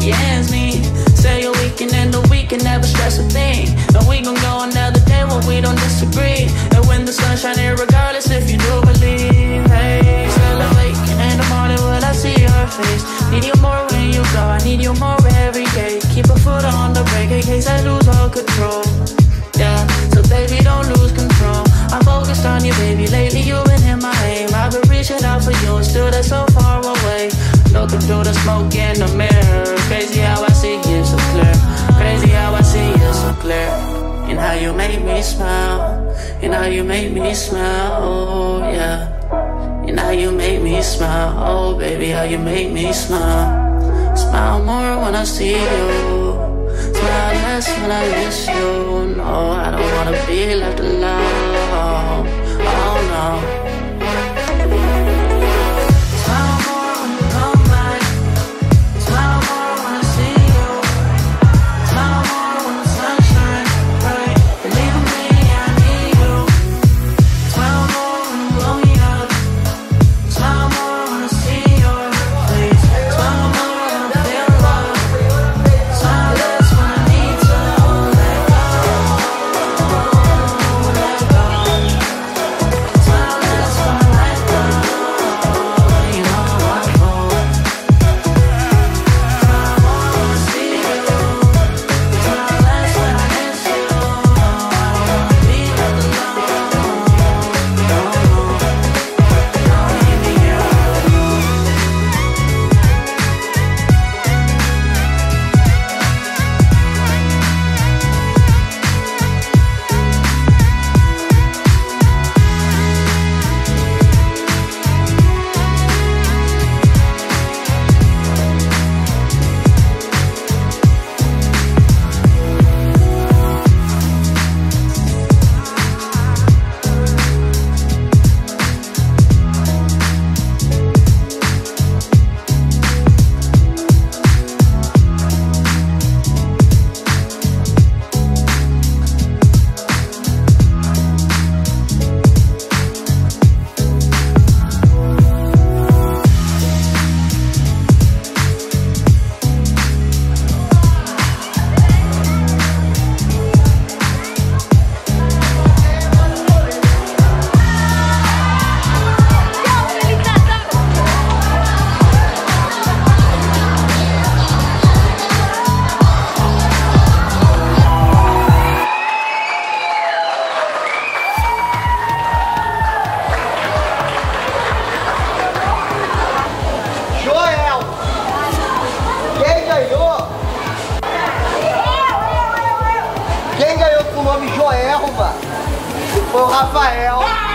the ends meet. Say your weekend and the weekend, never stress a thing. And we gon' go another day when we don't disagree. And when the sun shining, regardless if you do believe. Hey, still awake in the morning when I see your face. Need you more when you go, I need you more every day. Keep a foot on the brake in case I lose all control. Yeah, so baby don't lose control. I'm focused on you, baby, lately you've been in my aim. I've been reaching out for you and still they're so far away. Looking through the smoke in the mirror. Crazy how I see you so clear. Crazy how I see you so clear. And how you make me smile. And how you make me smile, oh yeah. And how you make me smile, oh baby, how you make me smile. Smile more when I see you. Smile less when I miss you. No, I don't wanna be left alone. Oh no. Quem ganhou com o nome Joelma foi o Rafael.